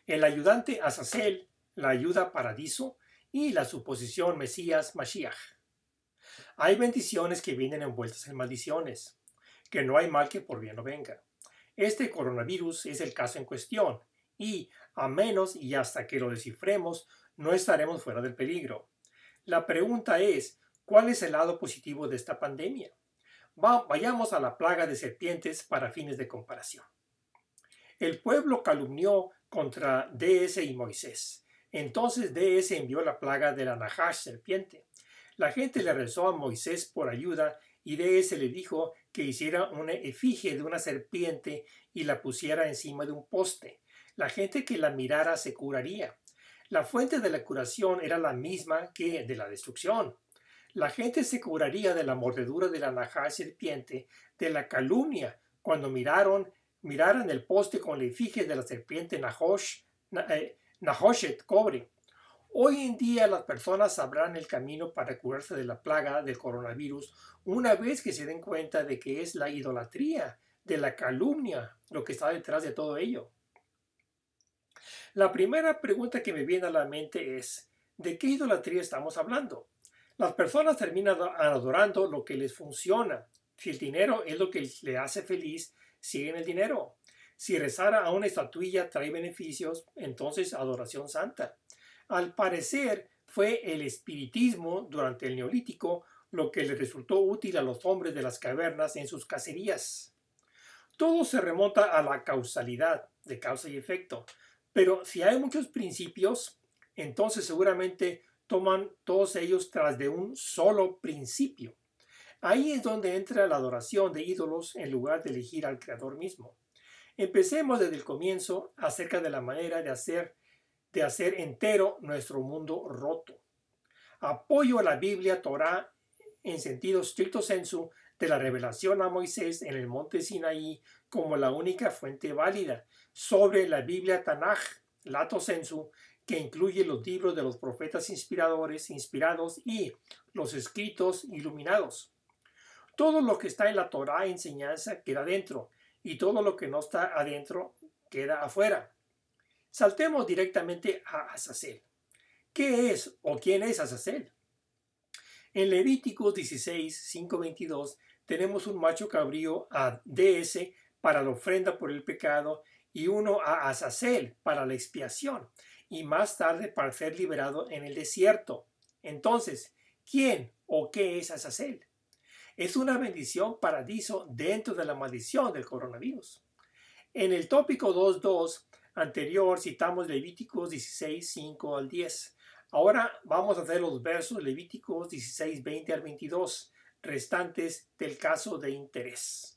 el ayudante Azazel, la ayuda Paradiso y la suposición Mesías Mashiach. Hay bendiciones que vienen envueltas en maldiciones, que no hay mal que por bien no venga. Este coronavirus es el caso en cuestión y, a menos y hasta que lo descifremos, no estaremos fuera del peligro. La pregunta es, ¿cuál es el lado positivo de esta pandemia? Vayamos a la plaga de serpientes para fines de comparación. El pueblo calumnió contra DS y Moisés. Entonces DS envió la plaga de la Nahash serpiente. La gente le rezó a Moisés por ayuda y DS le dijo que hiciera una efigie de una serpiente y la pusiera encima de un poste. La gente que la mirara se curaría. La fuente de la curación era la misma que de la destrucción. La gente se curaría de la mordedura de la Nahash serpiente, de la calumnia, cuando miraran el poste con la efigie de la serpiente Nahoshet cobre. Hoy en día las personas sabrán el camino para curarse de la plaga del coronavirus una vez que se den cuenta de que es la idolatría, de la calumnia, lo que está detrás de todo ello. La primera pregunta que me viene a la mente es, ¿de qué idolatría estamos hablando? Las personas terminan adorando lo que les funciona. Si el dinero es lo que le hace feliz, siguen el dinero. Si rezar a una estatuilla trae beneficios, entonces adoración santa. Al parecer, fue el espiritismo durante el Neolítico lo que le resultó útil a los hombres de las cavernas en sus cacerías. Todo se remonta a la causalidad, de causa y efecto. Pero si hay muchos principios, entonces seguramente toman todos ellos tras de un solo principio. Ahí es donde entra la adoración de ídolos en lugar de elegir al Creador mismo. Empecemos desde el comienzo acerca de la manera de hacer entero nuestro mundo roto. Apoyo a la Biblia Torá en sentido stricto sensu de la revelación a Moisés en el monte Sinaí como la única fuente válida sobre la Biblia Tanaj, lato sensu, que incluye los libros de los profetas inspirados y los escritos iluminados. Todo lo que está en la Torá enseñanza queda dentro y todo lo que no está adentro queda afuera. Saltemos directamente a Azazel. ¿Qué es o quién es Azazel? En Levíticos 16, 5-22 tenemos un macho cabrío a DS para la ofrenda por el pecado y uno a Azazel para la expiación y más tarde para ser liberado en el desierto. Entonces, ¿quién o qué es Azazel? Es una bendición paradiso dentro de la maldición del coronavirus. En el tópico 2.2 anterior citamos Levíticos 16, 5 al 10. Ahora vamos a hacer los versos Levíticos 16, 20 al 22, restantes del caso de interés.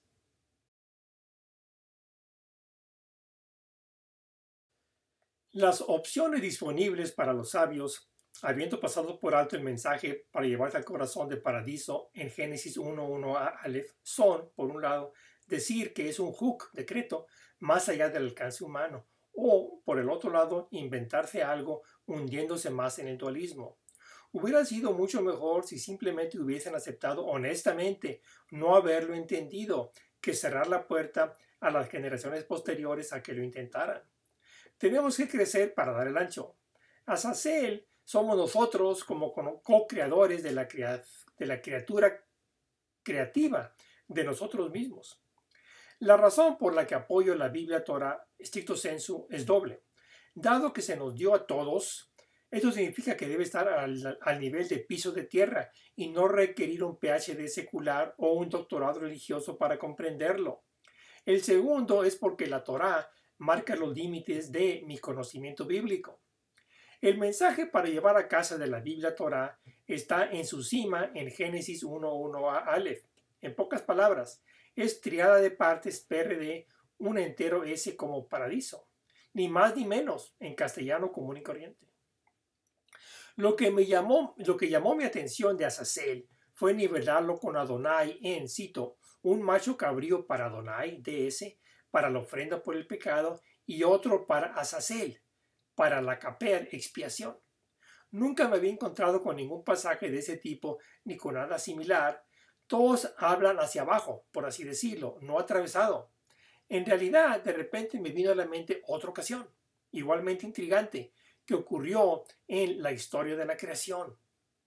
Las opciones disponibles para los sabios, habiendo pasado por alto el mensaje para llevarte al corazón de paradiso en Génesis 1.1 a Aleph, son, por un lado, decir que es un juk, decreto, más allá del alcance humano, o, por el otro lado, inventarse algo hundiéndose más en el dualismo. Hubiera sido mucho mejor si simplemente hubiesen aceptado honestamente no haberlo entendido, que cerrar la puerta a las generaciones posteriores a que lo intentaran. Tenemos que crecer para dar el ancho. Azazel somos nosotros como co-creadores de la criatura creativa de nosotros mismos. La razón por la que apoyo la Biblia Torah stricto sensu es doble. Dado que se nos dio a todos, esto significa que debe estar al nivel de piso de tierra y no requerir un PhD secular o un doctorado religioso para comprenderlo. El segundo es porque la Torah marca los límites de mi conocimiento bíblico. El mensaje para llevar a casa de la Biblia Torah está en su cima en Génesis 1.1 a Aleph. En pocas palabras, es triada de partes PRD, un entero S como paradiso. Ni más ni menos en castellano común y corriente. Lo que llamó mi atención de Azazel fue nivelarlo con Adonai en, cito, un macho cabrío para Adonai, DS, para la ofrenda por el pecado, y otro para Azazel, para la caper, expiación. Nunca me había encontrado con ningún pasaje de ese tipo, ni con nada similar. Todos hablan hacia abajo, por así decirlo, no atravesado. En realidad, de repente me vino a la mente otra ocasión. igualmente intrigante, que ocurrió en la historia de la creación.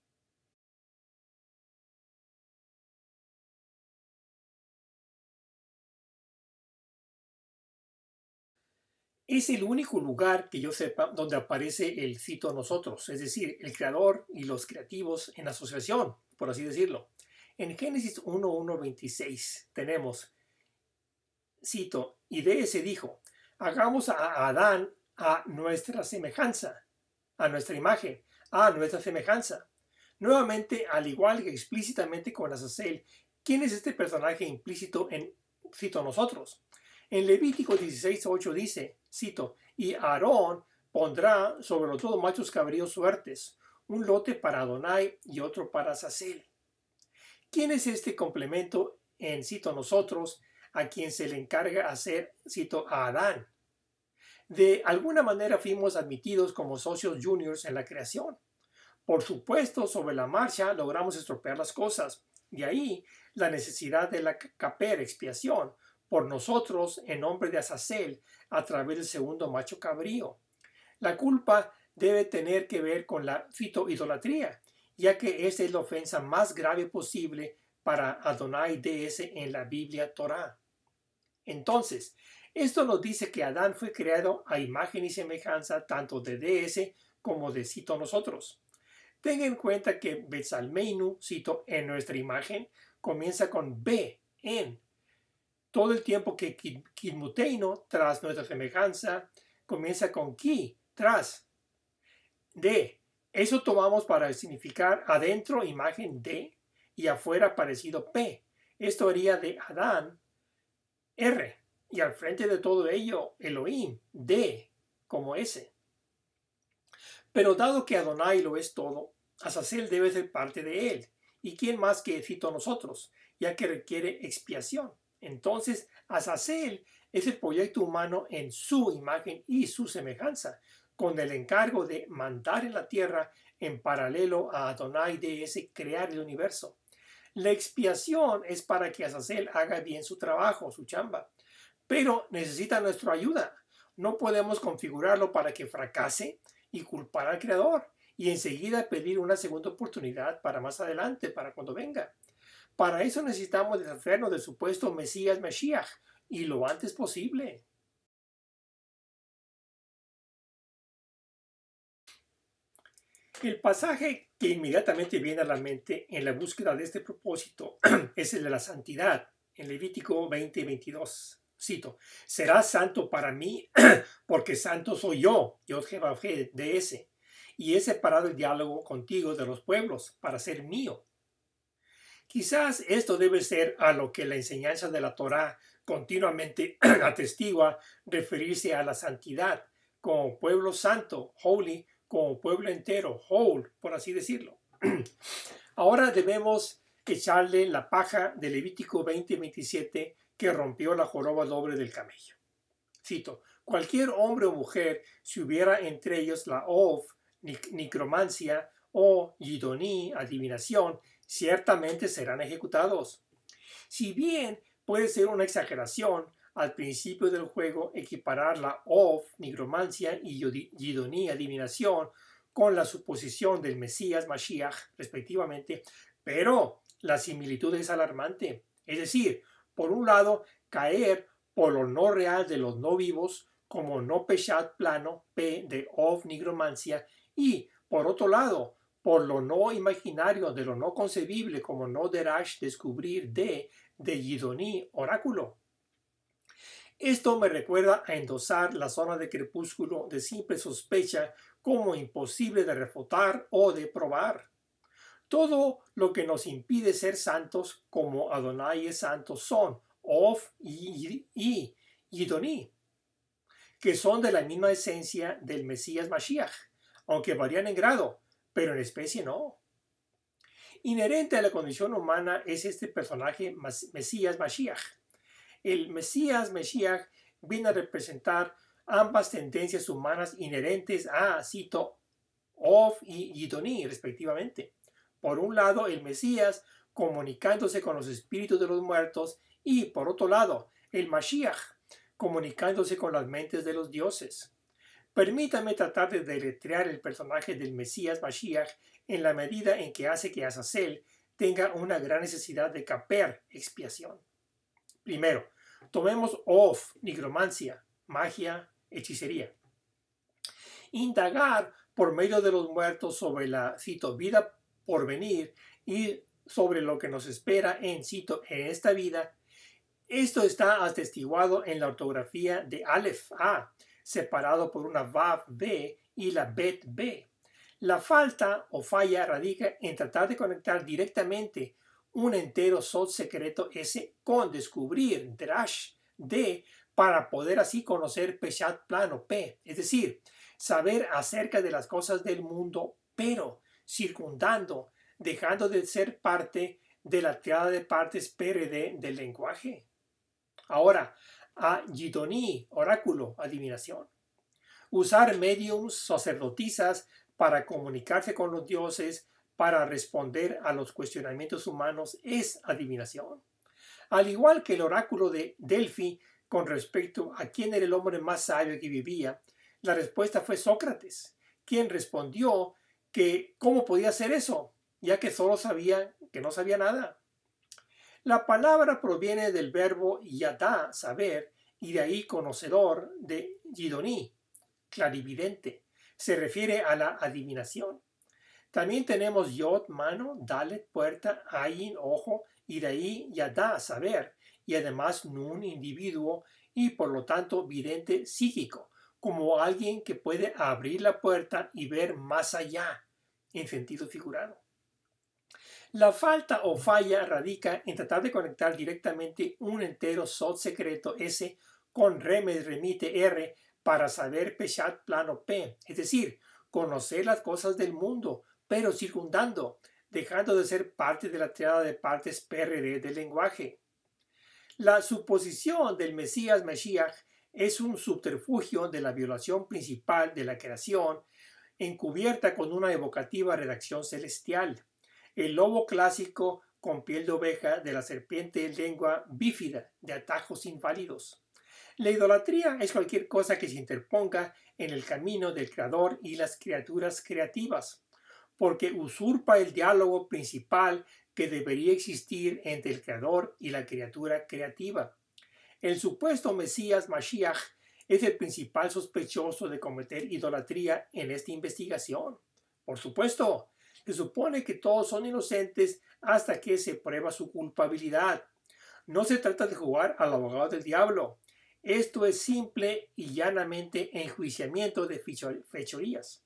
Es el único lugar que yo sepa donde aparece el cito nosotros, es decir, el creador y los creativos en asociación, por así decirlo. En Génesis 1:1-26 tenemos, cito, y de ese dijo, hagamos a Adán a nuestra semejanza, a nuestra imagen, a nuestra semejanza. Nuevamente, al igual que explícitamente con Azazel, ¿quién es este personaje implícito en, cito, nosotros? En Levítico 16:8 dice, cito, y Aarón pondrá sobre los dos machos cabríos suertes, un lote para Adonai y otro para Azazel. ¿Quién es este complemento en, cito, nosotros, a quien se le encarga hacer, cito, a Adán? De alguna manera fuimos admitidos como socios juniors en la creación. Por supuesto, sobre la marcha logramos estropear las cosas. De ahí la necesidad de la caper, expiación, por nosotros en nombre de Azazel a través del segundo macho cabrío. La culpa debe tener que ver con la fitoidolatría, ya que esa es la ofensa más grave posible para Adonai DS en la Biblia Torah. Entonces, esto nos dice que Adán fue creado a imagen y semejanza tanto de DS como de cito nosotros. Tenga en cuenta que Betzalmeinu, cito, en nuestra imagen, comienza con B, en. Todo el tiempo que Kidmuteino, tras nuestra semejanza, comienza con Ki, tras. D. Eso tomamos para significar adentro, imagen D, y afuera parecido P. Esto haría de Adán, R. Y al frente de todo ello, Elohim, D, como S. Pero dado que Adonai lo es todo, Azazel debe ser parte de él. ¿Y quién más que cito nosotros? Ya que requiere expiación. Entonces, Azazel es el proyecto humano en su imagen y su semejanza, con el encargo de mandar en la tierra en paralelo a Adonai DS crear el universo. La expiación es para que Azazel haga bien su trabajo, su chamba, pero necesita nuestra ayuda. No podemos configurarlo para que fracase y culpar al creador y enseguida pedir una segunda oportunidad para más adelante, para cuando venga. Para eso necesitamos deshacernos del supuesto Mesías Mashiach y lo antes posible. El pasaje que inmediatamente viene a la mente en la búsqueda de este propósito es el de la santidad, en Levítico 20:22. Cito, serás santo para mí porque santo soy yo, Jehová de ese, y he separado el diálogo contigo de los pueblos para ser mío. Quizás esto debe ser a lo que la enseñanza de la Torá continuamente atestigua, referirse a la santidad como pueblo santo, holy, como pueblo entero, whole, por así decirlo. Ahora debemos echarle la paja de Levítico 20:27 que rompió la joroba doble del camello. Cito, cualquier hombre o mujer, si hubiera entre ellos la ov, necromancia, o yidoní, adivinación, ciertamente serán ejecutados. Si bien puede ser una exageración al principio del juego equiparar la ov, nigromancia y yidoní, adivinación, con la suposición del Mesías Mashiach, respectivamente, pero la similitud es alarmante. Es decir, por un lado, caer por lo no real de los no vivos, como no peshat plano, P de ov, nigromancia, y por otro lado, por lo no imaginario de lo no concebible, como no derash, descubrir de yidoní, oráculo. Esto me recuerda a endosar la zona de crepúsculo de simple sospecha como imposible de refutar o de probar. Todo lo que nos impide ser santos como Adonai es santo son Of y Yidoní, que son de la misma esencia del Mesías Mashiach, aunque varían en grado, pero en especie no. Inherente a la condición humana es este personaje Mesías Mashiach. El Mesías Mashiach viene a representar ambas tendencias humanas inherentes a, cito, Of y Yidoní, respectivamente. Por un lado, el Mesías comunicándose con los espíritus de los muertos y, por otro lado, el Mashiach comunicándose con las mentes de los dioses. Permítame tratar de deletrear el personaje del Mesías Mashiach en la medida en que hace que Azazel tenga una gran necesidad de caper, expiación. Primero, tomemos Of, nigromancia, magia, hechicería. Indagar por medio de los muertos sobre la, cito, vida por venir y sobre lo que nos espera en, cito, en esta vida. Esto está atestiguado en la ortografía de Aleph A, separado por una Vav B y la Bet B. La falta o falla radica en tratar de conectar directamente un entero Sod secreto S con descubrir Drash D para poder así conocer Peshat plano P, es decir, saber acerca de las cosas del mundo, pero circundando, dejando de ser parte de la triada de partes PRD del lenguaje. Ahora, a Yidoni, oráculo, adivinación. Usar mediums, sacerdotisas para comunicarse con los dioses, para responder a los cuestionamientos humanos, es adivinación. Al igual que el oráculo de Delfi con respecto a quién era el hombre más sabio que vivía, la respuesta fue Sócrates, quien respondió que cómo podía ser eso, ya que solo sabía que no sabía nada. La palabra proviene del verbo yadá, saber, y de ahí conocedor, de Yidoni, clarividente. Se refiere a la adivinación. También tenemos Yod, mano, Dalet, puerta, Ayin, ojo, y de ahí Yadá, saber, y además Nun, individuo, y por lo tanto vidente psíquico, como alguien que puede abrir la puerta y ver más allá, en sentido figurado. La falta o falla radica en tratar de conectar directamente un entero Sod secreto S con remes remite R para saber Peshat plano P, es decir, conocer las cosas del mundo, pero circundando, dejando de ser parte de la triada de partes PRD del lenguaje. La suposición del Mesías Mashiach es un subterfugio de la violación principal de la creación, encubierta con una evocativa redacción celestial. El lobo clásico con piel de oveja de la serpiente lengua bífida de atajos inválidos. La idolatría es cualquier cosa que se interponga en el camino del creador y las criaturas creativas, porque usurpa el diálogo principal que debería existir entre el creador y la criatura creativa. El supuesto Mesías Mashiach es el principal sospechoso de cometer idolatría en esta investigación. Por supuesto, se supone que todos son inocentes hasta que se prueba su culpabilidad. No se trata de jugar al abogado del diablo. Esto es simple y llanamente enjuiciamiento de fechorías.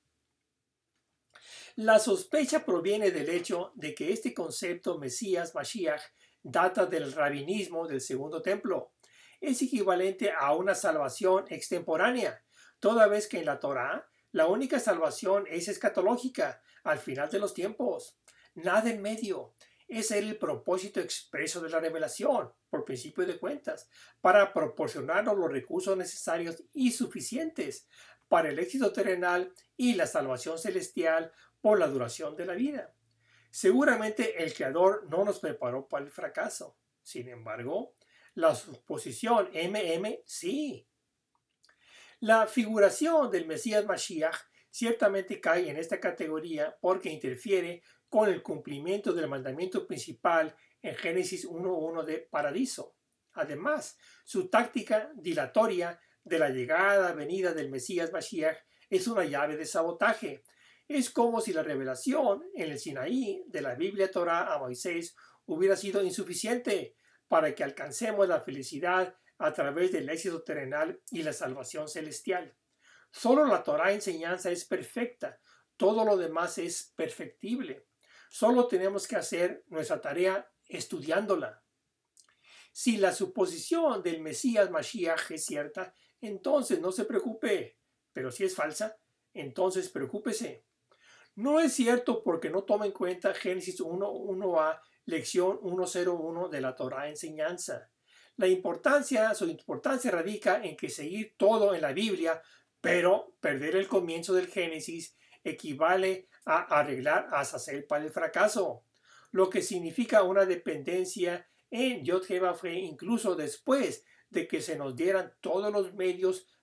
La sospecha proviene del hecho de que este concepto Mesías Mashiach data del rabinismo del Segundo Templo. Es equivalente a una salvación extemporánea, toda vez que en la Torá la única salvación es escatológica, al final de los tiempos. Nada en medio. Ese era el propósito expreso de la revelación, por principio de cuentas, para proporcionarnos los recursos necesarios y suficientes para el éxito terrenal y la salvación celestial por la duración de la vida. Seguramente el Creador no nos preparó para el fracaso. Sin embargo, la suposición sí. La figuración del Mesías Mashiach ciertamente cae en esta categoría porque interfiere con el cumplimiento del mandamiento principal en Génesis 1:1 de Paradiso. Además, su táctica dilatoria de la venida del Mesías Mashiach es una llave de sabotaje. Es como si la revelación en el Sinaí de la Biblia Torá a Moisés hubiera sido insuficiente para que alcancemos la felicidad a través del éxito terrenal y la salvación celestial. Solo la Torá enseñanza es perfecta, todo lo demás es perfectible. Solo tenemos que hacer nuestra tarea estudiándola. Si la suposición del Mesías Mashiach es cierta, entonces no se preocupe, pero si es falsa, entonces preocúpese. No es cierto porque no toma en cuenta Génesis 1:1a, lección 101 de la Torá enseñanza. Su importancia radica en que seguir todo en la Biblia, pero perder el comienzo del Génesis equivale a arreglar a Azazel para el fracaso, lo que significa una dependencia en Yod-Heh-Vav-Heh incluso después de que se nos dieran todos los medios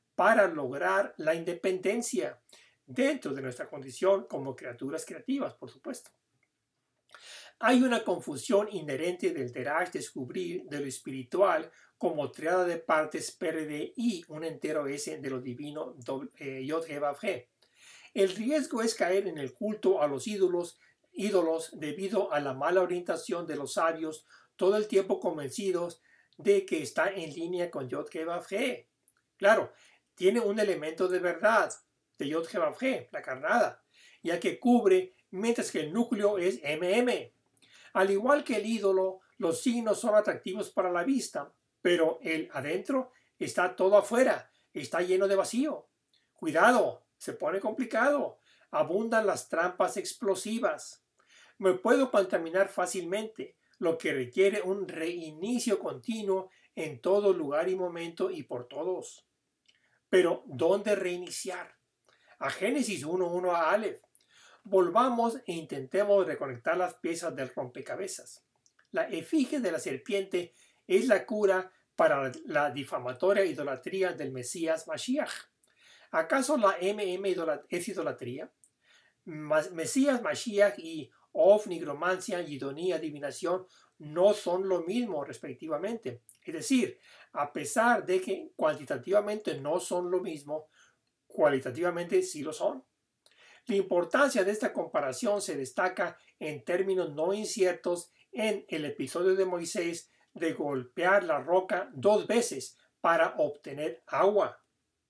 para lograr la independencia dentro de nuestra condición como criaturas creativas, por supuesto. Hay una confusión inherente del Derech descubrir de lo espiritual como triada de partes PRD un entero S de lo divino Yod-He-Vav-He. El riesgo es caer en el culto a los ídolos debido a la mala orientación de los sabios, todo el tiempo convencidos de que está en línea con Yod-He-Vav-He. Claro, tiene un elemento de verdad de Yod-He-Vav-He, la carnada, ya que cubre mientras que el núcleo es MM. Al igual que el ídolo, los signos son atractivos para la vista, pero el adentro está todo afuera, está lleno de vacío. Cuidado, se pone complicado. Abundan las trampas explosivas. Me puedo contaminar fácilmente, lo que requiere un reinicio continuo en todo lugar y momento y por todos. Pero, ¿dónde reiniciar? A Génesis 1:1 a Aleph. Volvamos e intentemos reconectar las piezas del rompecabezas. La efigie de la serpiente es la cura para la difamatoria idolatría del Mesías Mashiach. ¿Acaso la es idolatría? Mesías Mashiach y nigromancia y idonía adivinación no son lo mismo respectivamente. Es decir, a pesar de que cuantitativamente no son lo mismo, cualitativamente sí lo son. La importancia de esta comparación se destaca en términos no inciertos en el episodio de Moisés de golpear la roca 2 veces para obtener agua.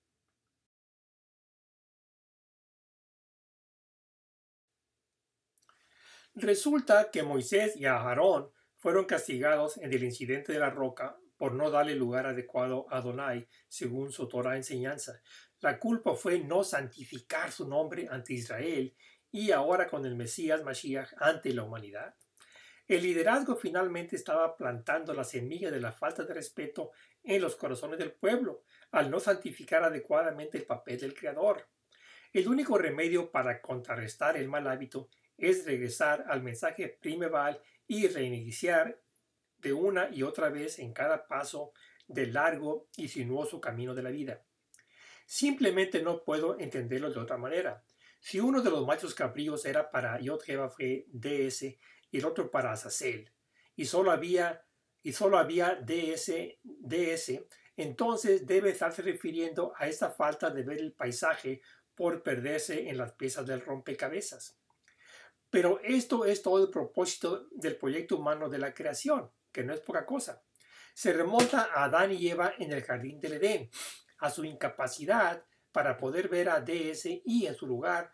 Resulta que Moisés y Aarón fueron castigados en el incidente de la roca por no darle lugar adecuado a Adonai, según su Torah enseñanza. La culpa fue no santificar su nombre ante Israel y ahora con el Mesías Mashiach ante la humanidad. El liderazgo finalmente estaba plantando la semilla de la falta de respeto en los corazones del pueblo, al no santificar adecuadamente el papel del Creador. El único remedio para contrarrestar el mal hábito es regresar al mensaje primeval y reiniciar de una y otra vez en cada paso del largo y sinuoso camino de la vida. Simplemente no puedo entenderlo de otra manera. Si uno de los machos cabríos era para Yod-He-Vav-He DS y el otro para Azazel, y solo había DS, entonces debe estarse refiriendo a esta falta de ver el paisaje por perderse en las piezas del rompecabezas. Pero esto es todo el propósito del proyecto humano de la creación, que no es poca cosa. Se remonta a Adán y Eva en el jardín del Edén, a su incapacidad para poder ver a DS y en su lugar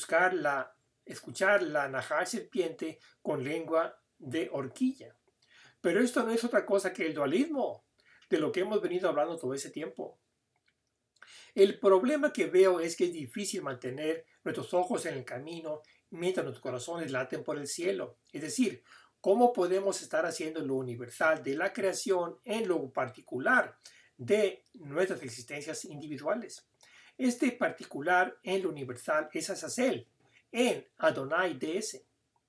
escuchar la najar serpiente con lengua de horquilla. Pero esto no es otra cosa que el dualismo, de lo que hemos venido hablando todo ese tiempo. El problema que veo es que es difícil mantener nuestros ojos en el camino mientras nuestros corazones laten por el cielo. Es decir, ¿cómo podemos estar haciendo lo universal de la creación en lo particular de nuestras existencias individuales? Este particular en lo universal es Azazel, en Adonai DS.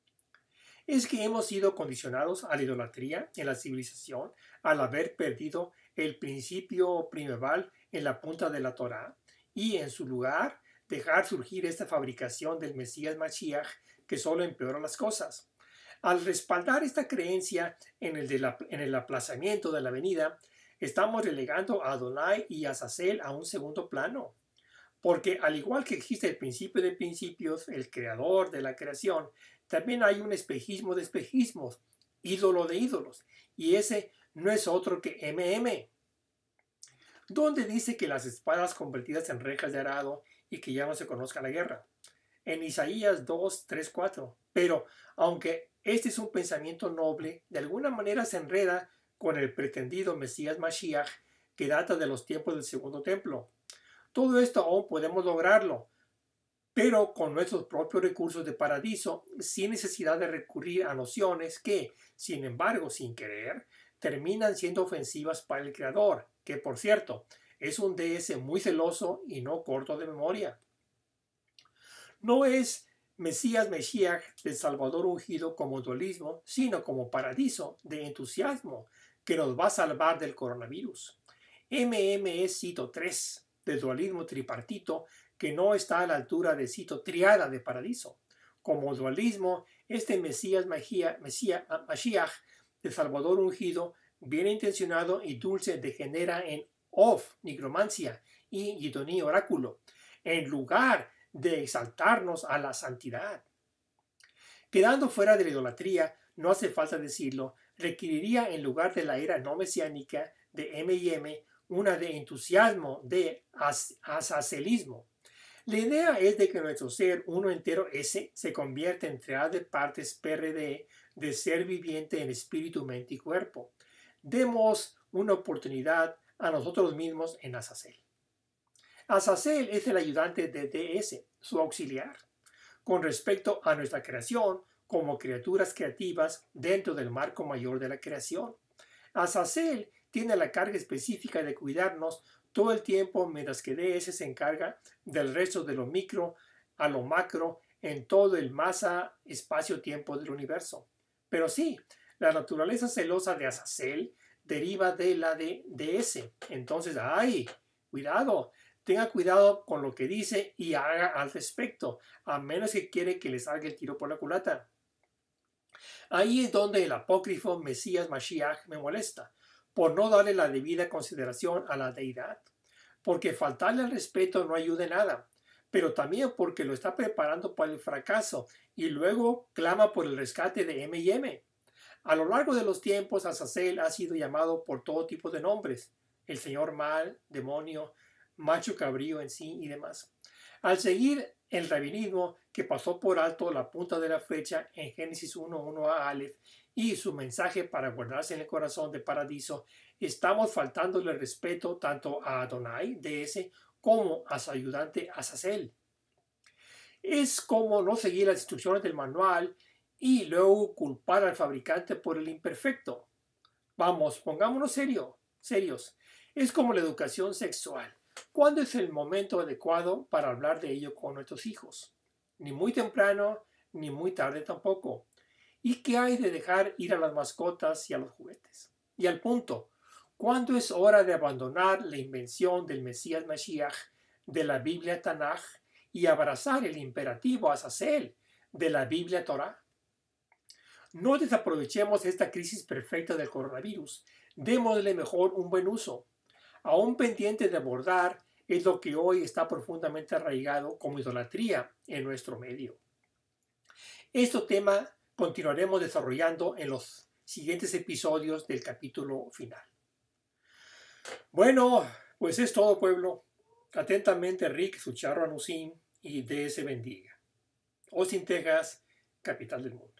Es que hemos sido condicionados a la idolatría en la civilización al haber perdido el principio primeval en la punta de la Torá y en su lugar dejar surgir esta fabricación del Mesías Mashiach que solo empeora las cosas. Al respaldar esta creencia en el aplazamiento de la venida, estamos relegando a Adonai y a Azazel a un segundo plano. Porque al igual que existe el principio de principios, el creador de la creación, también hay un espejismo de espejismos, ídolo de ídolos, y ese no es otro que MM, donde dice que las espadas convertidas en rejas de arado y que ya no se conozca la guerra. En Isaías 2, 3, 4. Pero, aunque este es un pensamiento noble, de alguna manera se enreda con el pretendido Mesías Mashiach que data de los tiempos del segundo templo. Todo esto aún podemos lograrlo, pero con nuestros propios recursos de paradiso, sin necesidad de recurrir a nociones que, sin embargo, sin querer, terminan siendo ofensivas para el Creador, que por cierto, es un DS muy celoso y no corto de memoria. No es Mesías Mashiach del Salvador ungido como dualismo, sino como paradiso de entusiasmo que nos va a salvar del coronavirus. MM es Cito 3. del dualismo tripartito que no está a la altura de, cito, triada de paradiso. Como dualismo, este Mashiach, de Salvador ungido, bien intencionado y dulce, degenera en nigromancia y Yidoní, oráculo, en lugar de exaltarnos a la santidad. Quedando fuera de la idolatría, no hace falta decirlo, requeriría en lugar de la era no mesiánica de M&M una de entusiasmo, de azazelismo. La idea es de que nuestro ser, uno entero S, se convierte en triada de partes PRD de ser viviente en espíritu, mente y cuerpo. Demos una oportunidad a nosotros mismos en Azazel. Azazel es el ayudante de DS, su auxiliar, con respecto a nuestra creación como criaturas creativas dentro del marco mayor de la creación. Azazel tiene la carga específica de cuidarnos todo el tiempo, mientras que DS se encarga del resto de lo micro a lo macro en todo el masa espacio-tiempo del universo. Pero sí, la naturaleza celosa de Azazel deriva de la de DS. Entonces, cuidado, tenga cuidado con lo que dice y haga al respecto, a menos que quiere que le salga el tiro por la culata. Ahí es donde el apócrifo Mesías Mashiach me molesta, por no darle la debida consideración a la deidad, porque faltarle al respeto no ayuda en nada, pero también porque lo está preparando para el fracaso y luego clama por el rescate de M&M. A lo largo de los tiempos, Azazel ha sido llamado por todo tipo de nombres, el señor mal, demonio, macho cabrío en sí y demás. Al seguir el rabinismo que pasó por alto la punta de la flecha en Génesis 1:1 a Aleph y su mensaje para guardarse en el corazón de paradiso, estamos faltándole respeto tanto a Adonai, DS, como a su ayudante Azazel. Es como no seguir las instrucciones del manual y luego culpar al fabricante por el imperfecto. Vamos, pongámonos serios. Es como la educación sexual. ¿Cuándo es el momento adecuado para hablar de ello con nuestros hijos? Ni muy temprano, ni muy tarde tampoco. ¿Y qué hay de dejar ir a las mascotas y a los juguetes? Y al punto, ¿cuándo es hora de abandonar la invención del Mesías Mashiach de la Biblia Tanaj y abrazar el imperativo Azazel de la Biblia Torah? No desaprovechemos esta crisis perfecta del coronavirus. Démosle mejor un buen uso. Aún pendiente de abordar es lo que hoy está profundamente arraigado como idolatría en nuestro medio. Este tema continuaremos desarrollando en los siguientes episodios del capítulo final. Bueno, pues es todo, pueblo. Atentamente, Rick, su charro Anusim, y DS bendiga. Austin, Texas, capital del mundo.